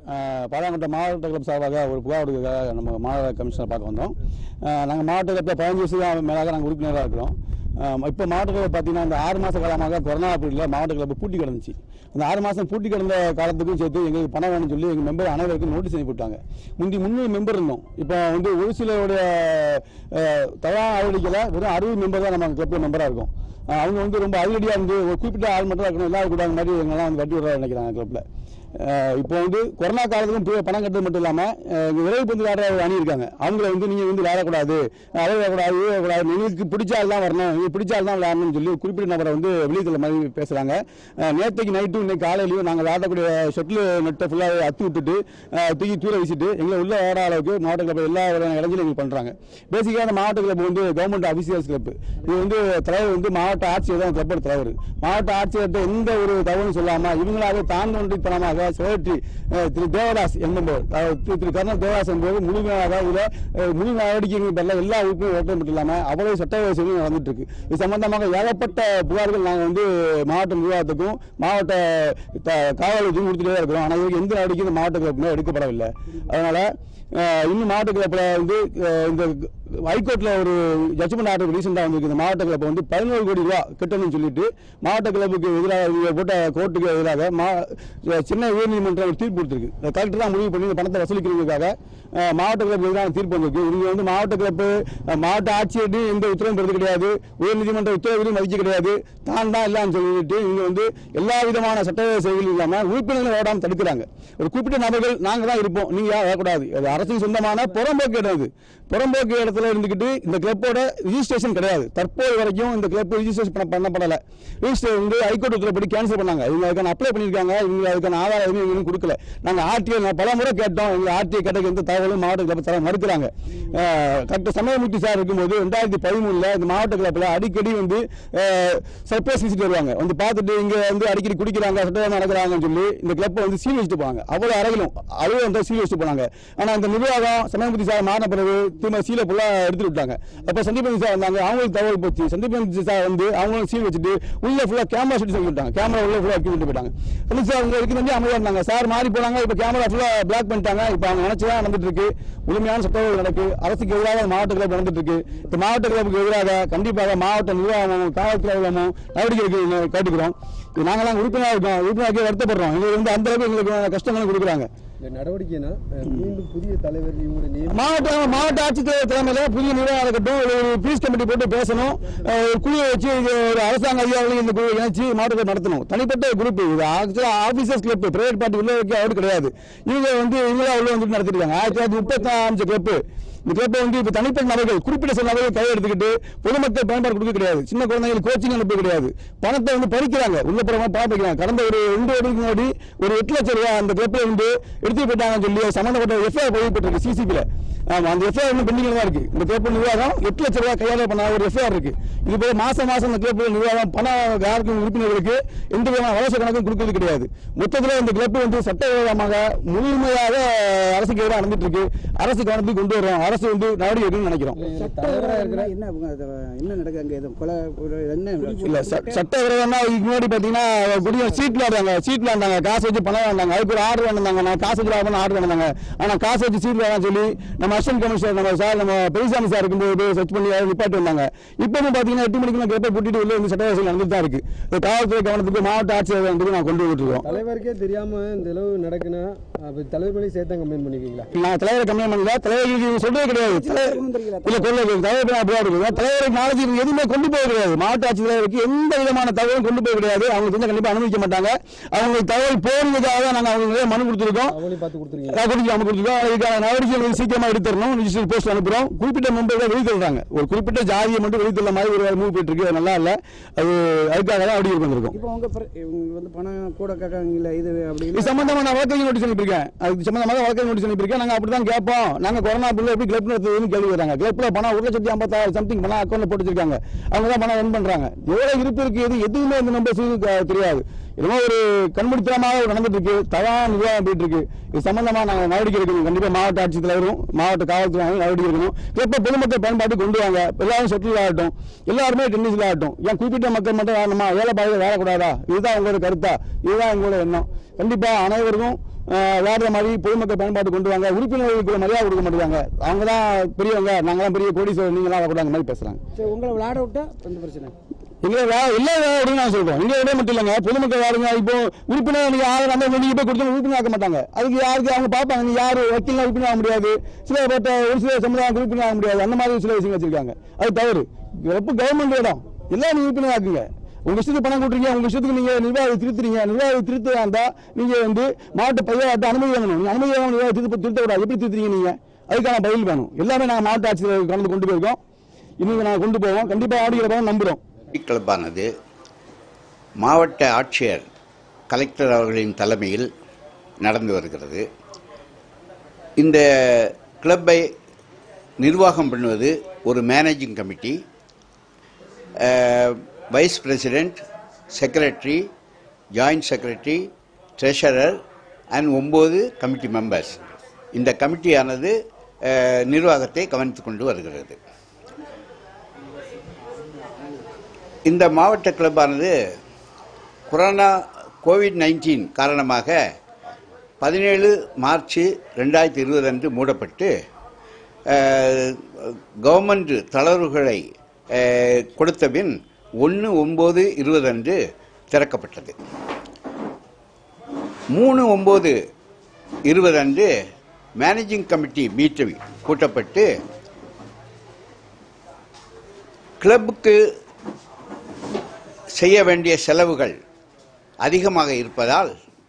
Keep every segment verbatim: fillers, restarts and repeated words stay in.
பாலாங்கோட்டை மாவட்ட கிளப் சார்பாக ஒரு புகார் கொடுக்கறதுக்காக நம்ம மாநகர கமிஷனர் பார்க்க வந்தோம். நாங்கள் மாவட்ட கிளப்பில் பதினஞ்சு வருஷம் மேலாக நாங்கள் உறுப்பினராக இருக்கிறோம். இப்போ மாவட்ட கிளப் பார்த்தீங்கன்னா இந்த ஆறு மாத காலமாக கொரோனா பீரியடில் மாவட்ட கிளப் பூட்டி கிடந்துச்சு. அந்த ஆறு மாதம் பூட்டி கிடந்த காலத்துக்கும் சேர்த்து எங்களுக்கு பணம் வேணும்னு சொல்லி எங்கள் மெம்பர் அனைவருக்கும் நோட்டீஸ் அனுப்பிவிட்டாங்க. முந்தி முந்நூறு மெம்பர் இருந்தோம். இப்போ வந்து ஒரு சிலருடைய தவறான நடவடிக்கையில் வெறும் அறுபது மெம்பர் தான் நம்ம கிளப்பில் மெம்பராக இருக்கும். அவங்க வந்து ரொம்ப அதிரடியாக வந்து ஒரு குறிப்பிட்ட ஆள் மட்டும் இருக்கணும், எல்லாரும் கூட அந்த மாதிரி எங்கெல்லாம் வந்து வட்டி விட நினைக்கிறாங்க கிளப்பில். இப்போ வந்து கொரோனா காலத்துக்கும் பணம் கட்டுறது மட்டும் இல்லாமல் விரைவு பந்து விளையாடுற ஒரு அணி இருக்காங்க. அவங்கள வந்து நீங்கள் வந்து விளையாடக்கூடாது, விளையாடக்கூடாது, விளையாடக்கூடாது, உங்களுக்கு பிடிச்ச ஆள் தான் வரணும், நீங்கள் பிடிச்ச ஆள் தான் விளையாடணும்னு சொல்லி குறிப்பிட்ட நபரை வந்து வெளியத்தில் மாதிரி பேசுகிறாங்க. நேற்றுக்கு நைட்டு இன்னைக்கு காலையிலையும் நாங்கள் விளையாடக்கூடிய ஷட்டில் நெட்டை ஃபுல்லாக அத்து விட்டுட்டு தூக்கி தூர வீசிட்டு எங்களை உள்ள விளையாட அளவுக்கு மாவட்ட கிளப் எல்லா இளைஞர்களும் எங்களுக்கு பண்ணுறாங்க. பேசிக்காக அந்த மாவட்ட கிளப் வந்து கவர்மெண்ட் அபிஷியல்ஸ் கிளப். இது வந்து தலைவர் வந்து மாவட்ட ஆட்சியர் தான் கிளப்போட தலைவர். மாவட்ட ஆட்சியர்கிட்ட எந்த ஒரு தகவலும் சொல்லாமல் இவங்களாக தாண்டொன்றித்தனமாக செக்ரட்டரி திரு தேவதாஸ் என்பவர் திரு கர்னல் தேவதாஸ் என்பது முழுமையாக இதில் முழு நடவடிக்கைகள் பெறல எல்லா உறுப்பினரும் ஓட்டம் மட்டும் இல்லாமல் அவ்வளவு சட்ட வசதியும் நடந்துட்டு இருக்கு. இது சம்பந்தமாக ஏகப்பட்ட புகார்கள் நாங்கள் வந்து மாவட்ட நிர்வாகத்துக்கும் மாவட்ட காவலுக்கும் கொடுத்துட்டே தான் இருக்கிறோம். ஆனால் இதுக்கு எந்த நடவடிக்கையும் மாவட்ட கிளப்பில் எடுக்கப்படவில்லை. அதனால இன்னும் மாவட்ட கிளப்பில் வந்து இந்த ஹைகோர்ட்ல ஒரு ஜட்ஜ்மெண்ட் ஆர்டர் ரீசெண்டாக வந்திருக்கு. இந்த மாவட்ட கிளப்பை வந்து பதினோரு கோடி ரூபா கட்டணும்னு சொல்லிட்டு மாவட்ட கிளப்புக்கு எதிராக போட்ட கோர்ட்டுக்கு எதிராக சென்னை உயர்நீதிமன்றம் ஒரு தீர்ப்பு கொடுத்திருக்கு. கலெக்டர் தான் முடிவு பண்ணி இந்த பணத்தை வசூலிக்கிறதுக்காக மாவட்ட கிளப்புக்கு எதிரான தீர்ப்பு வந்திருக்கு. இவங்க வந்து மாவட்ட கிளப்பு மாவட்ட ஆட்சியர் எந்த உத்தரவும் பெறது கிடையாது, உயர்நீதிமன்ற உத்தரவையும் மதிக்க கிடையாது, தான் தான் இல்லைன்னு சொல்லிட்டு இவங்க வந்து எல்லா விதமான சட்ட செயல்கள் இல்லாமல் உறுப்பினர்கள் ஓடாமல் தடுக்கிறாங்க. ஒரு குறிப்பிட்ட நபர்கள் நாங்கள் தான் இருப்போம், நீங்க வரக்கூடாது. அது அரசின் சொந்தமான புறம்போக்கு இடம். புறம்போக்கு இடத்துல இருந்துகிட்டு இந்த கிளப்போட ரிஜிஸ்ட்ரேஷன் கிடையாது. தற்போது வரைக்கும் இந்த கிளப் ரிஜிஸ்ட்ரேஷன் பண்ணப்படலை. ரிஜிஸ்டர் வந்து ஹைகோர்ட் உத்தரப்படி கேன்சல் பண்ணாங்க. இவங்க அதுக்கான அப்ளை பண்ணியிருக்காங்க. இவங்க அதுக்கான ஆதாரம் எதுவும் எங்களுக்கு கொடுக்கல. நாங்கள் ஆர்டிஐ பல முறை கேட்டோம். எங்க ஆர்டிஐ கேட்டதுக்கு எந்த தகவலும் மாவட்ட கிளப் தர மறுக்கிறாங்க. டாக்டர் சமயமூர்த்தி சார் இருக்கும்போது ரெண்டாயிரத்தி பதிமூணுல இந்த மாவட்ட கிளப்பில் அடிக்கடி வந்து சர்ப்ரைஸ் விசிட் வருவாங்க. வந்து பார்த்துட்டு இங்க வந்து அடிக்கடி குடிக்கிறாங்க, சட்டம் நடக்கிறாங்கன்னு சொல்லி இந்த கிளப்பை வந்து சீல் வச்சுட்டு போவாங்க. அவ்வளவு அறையிலும் அலுவலகம் வந்து சீல் வச்சுட்டு போனாங்க. ஆனா இந்த நிர்வாகம் சமயமூர்த்தி சார் மாறின பிறகு திரும்ப சீலை ஃபுல்லா எடுத்துட்டு விட்டாங்க. அப்ப சந்தீபன் சார் வந்தாங்க, அவங்களுக்கு தகவல் போச்சு. சந்தீபன் சார் வந்து அவங்களும் சீல் வச்சுட்டு உள்ள ஃபுல்லா கேமரா ஷூட் சொல்லி விட்டாங்க. கேமரா உள்ள ஃபுல்லா வைக்க விட்டு போயிட்டாங்க. சார் அவங்க இதுக்கு வந்து அமைதியா இருந்தாங்க. சார் மாறி போனாங்க. இப்ப கேமரா ஃபுல்லா பிளாக் பண்ணிட்டாங்க. இப்ப அவங்க நினைச்சுதான் நடந்துட்டு இருக்கு. முழுமையான சட்டங்கள் நடக்கு. அரசுக்கு எதிராக மாவட்ட கிளப் நடந்துட்டு இருக்கு. இந்த மாவட்ட கிளப்புக்கு எதிராக கண்டிப்பாக மாவட்ட நிர்வாகமும் காவல்துறையும் நடவடிக்கை கேட்டுக்கிறோம். நாங்களாம் உறுப்பினராக இருக்கோம், உறுப்பினராக வருத்தப்படுறோம். எங்களுக்கு வந்து அந்த அளவுக்கு எங்களுக்கு கஷ்டங்களும் கொடுக்குறாங்க. நடவடிக்கைனா மீண்டும் புதிய தலைவர் மாவட்ட மாவட்ட ஆட்சித்தலைவர் தலைமையில புதிய நிர்வாகம் இருக்கட்டும், ஒரு பீஸ் கமிட்டி போட்டு பேசணும். ஒரு குழுவை வச்சு ஒரு அரசாங்க அதிகாரிகள் இந்த குழுவை இணைச்சு மாவட்டத்தை நடத்தணும். தனிப்பட்ட குரூப் இது ஆபீசர்ஸ் கிளப், பிரைவேட் பார்ட்டி உள்ள வைக்க அவரு கிடையாது. இவங்க வந்து இவங்களா உள்ள வந்துட்டு நடத்திருக்காங்க. ஆயிரத்தி தொள்ளாயிரத்தி முப்பத்தி அஞ்சு கிளப். இந்த கிளப்பை வந்து இப்ப தனிப்பட்ட நபர்கள் குறிப்பிட்ட சில நபர்கள் கையை எடுத்துக்கிட்டு பொதுமக்கள் பயன்பாடு கொடுக்க கிடையாது. சின்ன குழந்தைங்களுக்கு கோச்சிங் அனுப்ப கிடையாது. பணத்தை வந்து பறிக்கிறாங்க, உள்ள புறமா பார்த்துக்கிறாங்க. கடந்த ஒரு ரெண்டு வருடத்துக்கு முன்னாடி ஒரு எட்டு லட்சம் ரூபாய் அந்த கிளப்ல வந்து எடுத்து போயிட்டாங்கன்னு சொல்லி சம்பந்தப்பட்ட எஃப்ஐஆர் பதிவு பெற்றிருக்கு சிசிபில. அந்த எஃப்ஐஆர் இன்னும் பெண்டிங்ல தான் இருக்கு. இந்த கிளப் நிர்வாகம் எட்டு லட்சம் ரூபாய் கையாள பண்ண ஒரு எஃப்ஐஆர் இருக்கு. இது போல மாசம் மாசம் இந்த கிளப் நிர்வாகம் பணம் யாருக்கும் உறுப்பினர்களுக்கு எந்த விதமான வளர்ச்சி கணக்கும் கொடுக்கிறது கிடையாது. மொத்தத்தில் இந்த கிளப் வந்து சட்டவிரோதமாக முழுமையாக அரசுக்கு எதிராக நடந்துட்டு இருக்கு. அரசு கவனத்துக்கு கொண்டு வரும். அரசு வந்து நடவடிக்கை எடுக்கணும்னு நினைக்கிறோம். சட்ட விரோதம்னா இதுக்கு முன்னாடி பாத்தீங்கன்னா சீட் விளையாடுறாங்க, சீட் விளையாண்டாங்க, காசு வச்சு பணம் வேண்டாங்க, அதுக்கு ஒரு ஆர்டர் வேண்டாங்க, நான் காசு வச்சு ஆர்டர் வேண்டாங்க. ஆனா காசு வச்சு சீட் விளையாட சொல்லி நம்ம அசிஸ்டன்ட் கமிஷனர் நம்ம சார் நம்ம பெரியசாமி சார் இருக்கும்போது சர்ச் பண்ணி நிப்பாட்டி வந்தாங்க. இப்பவும் பாத்தீங்கன்னா எட்டு மணிக்கு கிளப்பை கூட்டிட்டு உள்ள வந்து சட்ட வசூல் நடந்துட்டு தான் இருக்கு. காவல்துறை கவனத்துக்கு மாவட்ட ஆட்சியர் நான் கொண்டு வந்துட்டு இருக்கோம். தலைவருக்கே தெரியாம இந்த அளவு நடக்குன்னா தலைவர் மேலே சேர்த்தா கம்ப்ளைண்ட் பண்ணிருக்கீங்களா? நான் தலைவரை கம்ப்ளைண்ட் பண்ணல. தலைவருக்கு சொல்றது கிடையாது. இல்ல கொள்ள தலைவர் தலைவருக்கு நாலேஜ் எதுவுமே கொண்டு போக கிடையாது. மாவட்ட ஆட்சித்தலைவருக்கு எந்த விதமான தகவலும் கொண்டு போக கிடையாது. அவங்க செஞ்ச கண்டிப்பா அனுமதிக்க மாட்டாங்க. அவங்க தகவல் போடுறதுக்காக தான் நாங்க அவங்க மனு கொடுத்துருக்கோம். அதுக்கான நடவடிக்கை சீக்கிரமா எடுத்துறோம். ரிஜிஸ்டர் போஸ்ட் அனுப்புறோம். குறிப்பிட்ட மெம்பர்கள் வெளித்தள்ளுறாங்க. ஒரு குறிப்பிட்ட ஜாதியை மட்டும் வெளித்தள்ள மாதிரி ஒரு மூவ் போயிட்டு இருக்கு. நல்லா இல்ல. அது அதுக்காக தான் அப்படி வந்திருக்கும். இப்போ அவங்க வந்து பணம் கூட கேட்காங்கல்ல, இது அப்படி இது சம்பந்தமா நான் வழக்கு நோட்டீஸ் அனுப்பியிருக்கேன். அது சம்பந்தமாக வழக்கு நோட்டீஸ் அனுப்பியிருக்கேன். நாங்க அப்படிதான் கேட்போம். நாங்க கொரோனா பில்ல எப்படி கிளப் நடத்துறதுன்னு கேள்வி வராங்க. கிளப்ல பணம் ஒரு லட்சத்தி ஐம்பத்தாறு சம்திங் பணம் அக்கௌண்ட்ல போட்டு வச்சிருக்காங்க. அவங்க தான் பணம் ரன் பண்றாங்க. எவ்வளவு இருப்பு இருக்கு எது எதுவுமே இந்த நம்பர் தெரியாது. என்னமோ ஒரு கண்மூடித்தனமாக நடந்துட்டு இருக்கு. தவறான நிர்வாகம் போயிட்டு இருக்கு. இது சம்பந்தமா நாங்கள் நடவடிக்கை எடுக்கணும். கண்டிப்பா மாவட்ட ஆட்சித்தலைவரும் மாவட்ட காவல்துறை நடவடிக்கை எடுக்கணும். கிளப்ப பொதுமக்கள் பயன்பாட்டு கொண்டு வாங்க. எல்லாரும் செட்டில் ஆகட்டும், எல்லாருமே டென்னிஸ்ல ஆகட்டும். ஏன் குறிப்பிட்ட மக்கள் மட்டும் வேணுமா? ஏழை பாதையில் வேறக்கூடாதா? இதுதான் உங்களோட கருத்தா? இதுதான் எங்களோட எண்ணம். கண்டிப்பா அனைவருக்கும் விளையாடுற மாதிரி பொதுமக்கள் பயன்பாடு கொண்டு வாங்க, உறுப்பினர்களுக்கு மரியாதை கொடுக்க மாட்டாங்க, அவங்க தான் பெரியவங்க, நாங்களாம் பெரிய கோடீஸ்வரர், நீங்களாம் கூட அந்த மாதிரி பேசுறாங்க. சரி, உங்களை விளையாட விட்டா எந்த பிரச்சனை? எங்களை எல்லா விளையாடுங்க நான் சொல்றோம். எங்க விட மட்டும் இல்லைங்க, பொதுமக்கள் விளையாடுங்க. இப்போ உறுப்பினர் நீங்க யாரும் நம்ம நீங்க போய் கொடுத்து உறுப்பினர் ஆக்க மாட்டாங்க. அதுக்கு யாருக்கு அவங்க பார்ப்பாங்க, நீ யாரு வக்கீல் உறுப்பினர் ஆக முடியாது, சில ஒரு சில சமுதாயம் உறுப்பினர் ஆக முடியாது, அந்த மாதிரி சில விஷயங்கள் வச்சிருக்காங்க. அது தவறு. எப்போ கவர்மெண்ட் இடம் எல்லாம் நீங்க உறுப்பினர் ஆக்குங்க. உங்க இஷ்டத்துக்கு பணம் கொடுறீங்க, உங்க இஷ்டத்துக்கு நீங்க நிர்வாகத்தை திருத்துறீங்க. நிர்வாகத்தை திருத்த இருந்தா நீங்க வந்து மாவட்ட பையன் அனுமதி வாங்கணும். நீங்க அனுமதி வாங்க நிர்வாகத்தை திருத்த திருத்தக்கூடாது. எப்படி திருத்துறீங்க நீங்க? அதுக்கான பதில் வேணும். எல்லாமே நாங்கள் மாவட்ட ஆட்சியர் கலந்து கொண்டு போயிருக்கோம், இன்னைக்கு நாங்கள் கொண்டு போவோம். கண்டிப்பா ஆடிக்கிற நம்புறோம். கிளப்பானது மாவட்ட ஆட்சியர் கலெக்டர் அவர்களின் தலைமையில் நடந்து வருகிறது. இந்த கிளப்பை நிர்வாகம் பண்ணுவது ஒரு managing committee, vice president, secretary, joint secretary, treasurer and ஒன்பது கமிட்டி மெம்பர்ஸ். இந்த கமிட்டியானது நிர்வாகத்தை கவனித்துக் கொண்டு வருகிறது. இந்த மாவட்ட கிளப்பானது கொரோனா கோவிட் நைன்டீன் காரணமாக பதினேழு மார்ச் ரெண்டாயிரத்தி இருபது அன்று மூடப்பட்டு கவர்மெண்ட் தளர்வுகளை கொடுத்த பின் ஒன்று ஒன்பது இருபது அன்று திறக்கப்பட்டது. மூணு ஒன்பது இருபது அன்று மேனேஜிங் கமிட்டி மீட்டிங் கூட்டப்பட்டு கிளப்புக்கு செய்ய வேண்டிய செலவுகள் அதிகமாக இருப்பதால்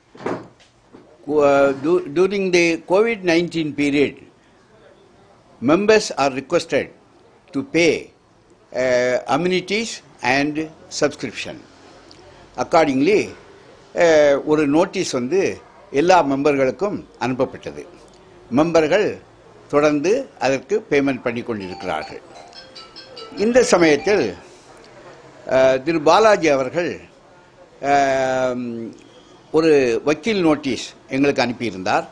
during the COVID nineteen period members are requested to pay uh, amenities and subscription. Accordingly ஒரு நோட்டீஸ் வந்து எல்லா மெம்பர்களுக்கும் அனுப்பப்பட்டது. மெம்பர்கள் தொடர்ந்து அதற்கு பேமெண்ட் பண்ணி கொண்டிருக்கிறார்கள். இந்த சமயத்தில் திரு பாலாஜி அவர்கள் ஒரு வக்கீல் நோட்டீஸ் எங்களுக்கு அனுப்பியிருந்தார்.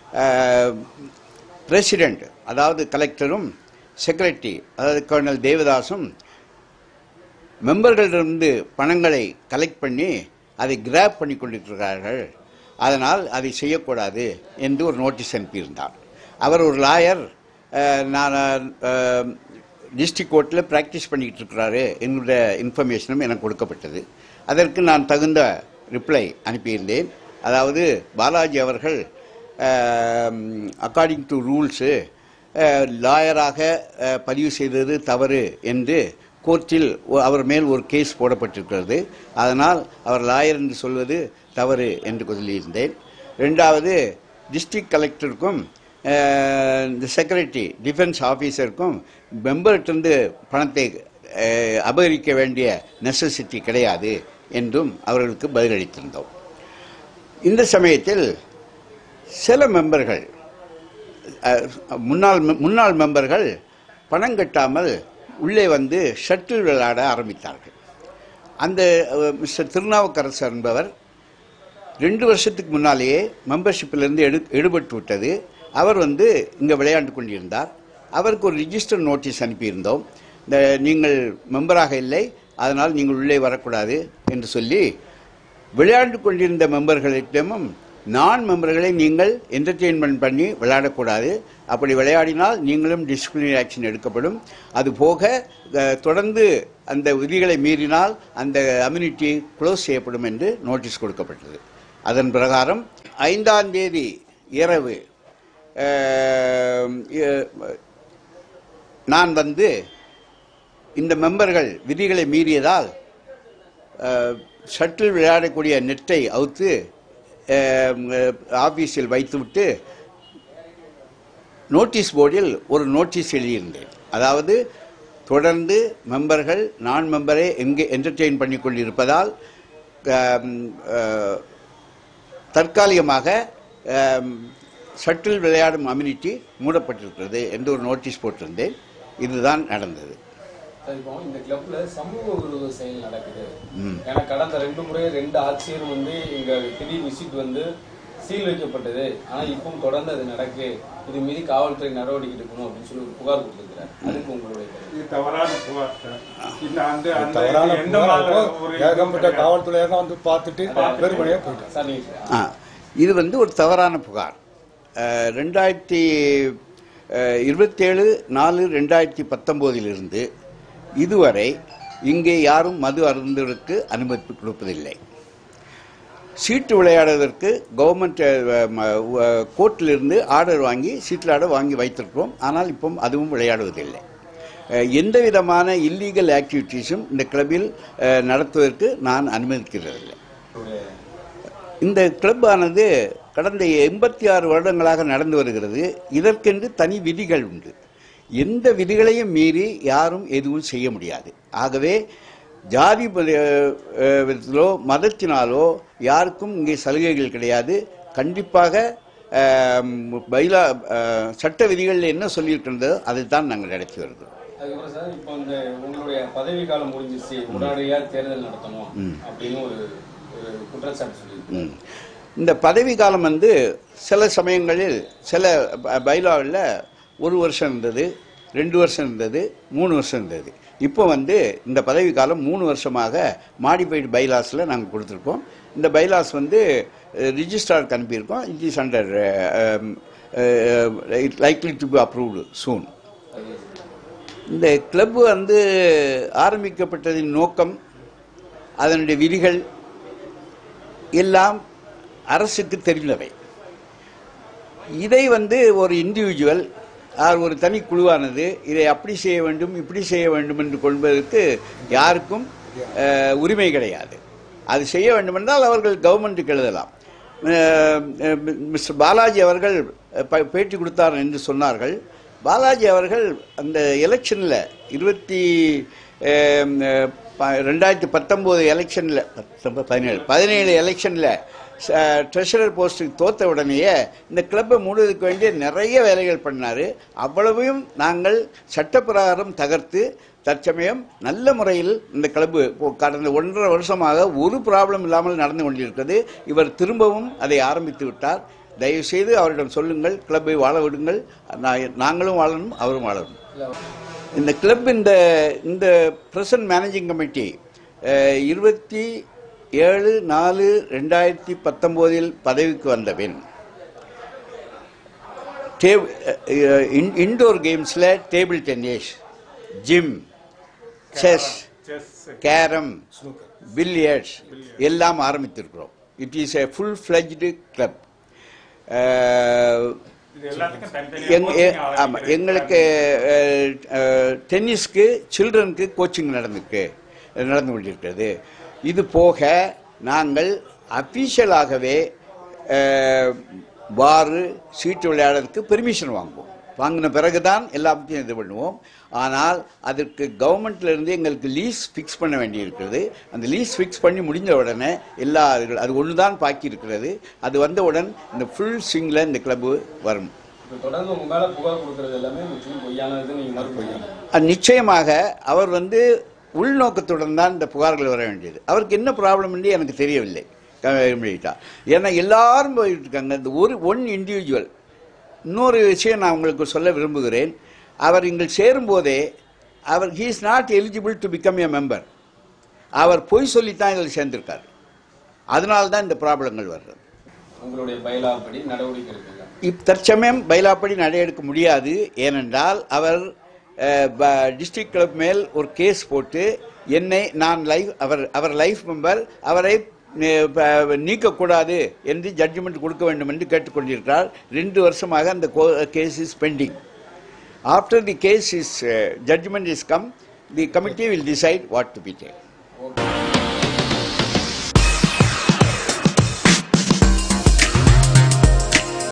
பிரசிடென்ட் அதாவது கலெக்டரும் செக்ரட்டரி அதாவது கர்னல் தேவதாசும் மெம்பர்களிடமிருந்து பணங்களை கலெக்ட் பண்ணி அதை கிராப் பண்ணி கொண்டிருக்கிறார்கள், அதனால் அதை செய்யக்கூடாது என்று ஒரு நோட்டீஸ் அனுப்பியிருந்தார். அவர் ஒரு லாயர், நான் டிஸ்ட்ரிக்ட் கோர்ட்டில் ப்ராக்டிஸ் பண்ணிக்கிட்டு இருக்கிறாரு என்னுடைய இன்ஃபர்மேஷனும் எனக்கு கொடுக்கப்பட்டது. அதற்கு நான் தகுந்த ரிப்ளை அனுப்பியிருந்தேன். அதாவது பாலாஜி அவர்கள் அக்கார்டிங் டு ரூல்ஸு லாயராக பதிவு செய்தது தவறு என்று கோர்ட்டில் அவர் மேல் ஒரு கேஸ் போடப்பட்டிருக்கிறது, அதனால் அவர் லாயர் என்று சொல்வது தவறு என்று சொல்லியிருந்தேன். ரெண்டாவது, டிஸ்ட்ரிக்ட் கலெக்டருக்கும் இந்த செக்ரட்டரி டிஃபென்ஸ் ஆஃபீஸருக்கும் மெம்பர்கிட்டருந்து பணத்தை அபகரிக்க வேண்டிய நெசசிட்டி கிடையாது என்றும் அவர்களுக்கு பதிலளித்திருந்தோம். இந்த சமயத்தில் சில மெம்பர்கள் முன்னாள் முன்னாள் மெம்பர்கள் பணம் கட்டாமல் உள்ளே வந்து ஷட்டில் விளையாட ஆரம்பித்தார்கள். அந்த மிஸ்டர் திருநாவுக்கரசர் என்பவர் ரெண்டு வருஷத்துக்கு முன்னாலேயே மெம்பர்ஷிப்பிலிருந்து எடு எடுபட்டு விட்டது. அவர் வந்து இங்கே விளையாண்டு கொண்டிருந்தார். அவருக்கு ஒரு ரிஜிஸ்டர் நோட்டீஸ் அனுப்பியிருந்தோம். இந்த நீங்கள் மெம்பராக இல்லை, அதனால் நீங்கள் உள்ளே வரக்கூடாது என்று சொல்லி விளையாண்டு கொண்டிருந்த மெம்பர்களிடமும் நான் மெம்பர்களை நீங்கள் என்டர்டெயின்மெண்ட் பண்ணி விளையாடக்கூடாது, அப்படி விளையாடினால் நீங்களும் டிசிப்ளினரி ஆக்ஷன் எடுக்கப்படும், அதுபோக தொடர்ந்து அந்த விதிகளை மீறினால் அந்த அம்யூனிட்டி க்ளோஸ் செய்யப்படும் என்று நோட்டீஸ் கொடுக்கப்பட்டது. அதன் பிரகாரம் ஐந்தாம் தேதி இரவு நான் வந்து இந்த மெம்பர்கள் விதிகளை மீறியதால் ஷட்டில் விளையாடக்கூடிய நெட்டை அவுத்து ஆபீஸில் வைத்துவிட்டு நோட்டீஸ் போர்டில் ஒரு நோட்டீஸ் எழுதியிருந்தேன். அதாவது தொடர்ந்து மெம்பர்கள் நான் மெம்பரை எங்கே என்டர்டெயின் பண்ணி கொண்டிருப்பதால் தற்காலிகமாக ஷட்டில் விளையாடும் அம்யூனிட்டி மூடப்பட்டிருக்கிறது என்று ஒரு நோட்டீஸ் போட்டிருந்தேன். இதுதான் நடந்தது. இந்த கிளப்ல சமூக விரோத செயல் நடக்குது. ஏன்னா கடந்த ரெண்டு முறை ரெண்டு ஆட்சியர் வந்து இங்க திடீர் விசிட் வந்து சீல் வைக்கப்பட்டது. ஆனா இப்பவும் தொடர்ந்து அது நடக்கு, இது மீது காவல்துறை நடவடிக்கை எடுக்கணும் அப்படின்னு சொல்லி ஒரு புகார் கொடுத்திருக்கிறார். அதுக்கு உங்களுடைய தவறான புகார் சார். இந்த அந்த அந்த காவல்துறையாக வந்து பார்த்துட்டு வெறுமனையா போயிட்டாங்க. இது வந்து ஒரு தவறான புகார். ரெண்டாயிரத்தி இருபத்தேழு நாலு ரெண்டாயிரத்தி பத்தொம்போதிலிருந்து இதுவரை இங்கே யாரும் மது அருந்துவதற்கு அனுமதி கொடுப்பதில்லை. சீட்டு விளையாடுவதற்கு கவர்மெண்ட் கோர்ட்டிலிருந்து ஆர்டர் வாங்கி சீட்டில் வாங்கி வைத்திருக்கிறோம். ஆனால் இப்போ அதுவும் விளையாடுவதில்லை. எந்த விதமான இல்லீகல் ஆக்டிவிட்டீஸும் இந்த கிளப்பில் நடத்துவதற்கு நான் அனுமதிக்கிறதில்லை. இந்த கிளப் ஆனது கடந்த எண்பத்தி ஆறு வருடங்களாக நடந்து வருகிறது. இதற்கென்று தனி விதிகள் உண்டு. எந்த விதிகளையும் மீறி யாரும் எதுவும் செய்ய முடியாது. ஆகவே ஜாதி விதத்திலோ மதத்தினாலோ யாருக்கும் இங்கே சலுகைகள் கிடையாது. கண்டிப்பாக பைலா சட்ட விதிகளில் என்ன சொல்லியிருக்கின்றதோ அதை தான் நாங்கள் நடத்தி வருகிறோம். அதுக்கப்புறம் சார், இப்போ இந்த உங்களுடைய பதவி காலம் முடிஞ்சிச்சு, உடனடியாக தேர்தல் நடத்தணும் அப்படின்னு ஒரு குற்றச்சாட்டு சொல்லி, இந்த பதவி காலம் வந்து சில சமயங்களில் சில பைலாவில் ஒரு வருஷம் இருந்தது, ரெண்டு வருஷம் இருந்தது, மூணு வருஷம் இருந்தது. இப்போ வந்து இந்த பதவி காலம் மூணு வருஷமாக மாடிஃபைடு பைலாஸில் நாங்கள் கொடுத்துருக்கோம். இந்த பைலாஸ் வந்து ரிஜிஸ்ட்ராருக்கு அனுப்பியிருக்கோம். It is under it likely to be approved soon. இந்த கிளப் வந்து ஆரம்பிக்கப்பட்டதின் நோக்கம், அதனுடைய விதிகள் எல்லாம் அரசுக்கு தெரிந்தவை. இதை வந்து ஒரு இண்டிவிஜுவல் ஒரு தனி குழுவானது இதை அப்படி செய்ய வேண்டும் இப்படி செய்ய வேண்டும் என்று கொள்வதற்கு யாருக்கும் உரிமை கிடையாது. அது செய்ய வேண்டுமென்றால் அவர்கள் கவர்மெண்ட்டுக்கு எழுதலாம். மிஸ்டர் பாலாஜி அவர்கள் பேட்டி கொடுத்தார் என்று சொன்னார்கள். பாலாஜி அவர்கள் அந்த எலெக்ஷனில் இருபத்தி ரெண்டாயிரத்தி பத்தொம்போது எலெக்ஷனில் பதினேழு பதினேழு எலெக்ஷனில் ட்ரெஷரர் போஸ்ட்டுக்கு தோற்ற உடனேயே இந்த கிளப்பை மூடுவதற்கு வேண்டிய நிறைய வேலைகள் பண்ணார். அவ்வளவையும் நாங்கள் சட்டப்பிரகாரம் தகர்த்து தற்சமயம் நல்ல முறையில் இந்த கிளப்பு கடந்த ஒன்றரை வருஷமாக ஒரு ப்ராப்ளம் இல்லாமல் நடந்து கொண்டிருக்கிறது. இவர் திரும்பவும் அதை ஆரம்பித்து விட்டார். தயவுசெய்து அவரிடம் சொல்லுங்கள், கிளப்பை வாழ விடுங்கள். நாங்களும் வாழணும், அவரும் வாழணும். இந்த கிளப் இந்த இந்த பிரசன்ட் மேனேஜிங் கமிட்டி இருபத்தி ஏழு நாலு ரெண்டாயிரத்தி பத்தொம்போதில் பதவிக்கு வந்தபின் இன்டோர் கேம்ஸில் table tennis, gym, chess, carrom, billiards எல்லாம் ஆரம்பித்திருக்கிறோம். It is a full fledged club. எங்களுக்கு டென்னிஸ்க்கு சில்ட்ரனுக்கு கோச்சிங் நடந்துருக்கு நடந்து கொண்டிருக்கிறது. இது போக நாங்கள் அஃபீஷியலாகவே பாரு சீட்டு விளையாடுறதுக்கு பெர்மிஷன் வாங்குவோம். வாங்கின பிறகுதான் எல்லாத்தையும் இது பண்ணுவோம். ஆனால் அதற்கு கவர்மெண்ட்லேருந்து எங்களுக்கு லீஸ் ஃபிக்ஸ் பண்ண வேண்டியிருக்கிறது. அந்த லீஸ் ஃபிக்ஸ் பண்ணி முடிஞ்ச உடனே எல்லா அது ஒன்று தான் பாக்கி இருக்கிறது. அது வந்தவுடன் இந்த ஃபுல் ஸ்விங்கில் இந்த கிளப்பு வரும். தொடர்ந்து உங்க மேல புகார் கொடுக்கிறது எல்லாமே முற்றிலும் பொய்யானது, நீங்க மறுபடியும் நிச்சயமாக அவர் வந்து உள்நோக்கத்துடன் தான் இந்த புகார்கள் வர வேண்டியது. அவருக்கு என்ன ப்ராப்ளம் என்று எனக்கு தெரியவில்லை. ஏன்னா எல்லாரும் போயிட்டு இருக்காங்க. இந்த ஒரு ஒன் இண்டிவிஜுவல். இன்னொரு விஷயம் நான் உங்களுக்கு சொல்ல விரும்புகிறேன். அவர் இங்கே சேரும்போதே அவர் he is not eligible to become a member. அவர் பொய் சொல்லித்தான் இதில் சேர்ந்திருக்கார். அதனால தான் இந்த ப்ராப்ளங்கள் வர்றது. உங்களுடைய பைலாப்படி நடவடிக்கை இருக்குல்ல? இப் தற்சமயம் பைலாப்படி நடவடிக்கை முடியாது. ஏனென்றால் அவர் டிஸ்ட்ரிக்ட் கிளப் மேல் ஒரு கேஸ் போட்டு என்னை நான் லைஃப் அவர் அவர் லைஃப் மெம்பர் அவரை நீக்கக்கூடாது என்று ஜட்ஜ்மெண்ட் கொடுக்க வேண்டும் என்று கேட்டுக்கொண்டிருக்கிறார். ரெண்டு வருஷமாக அந்த case is pending. After the case is judgment is come, the committee will decide what to be taken.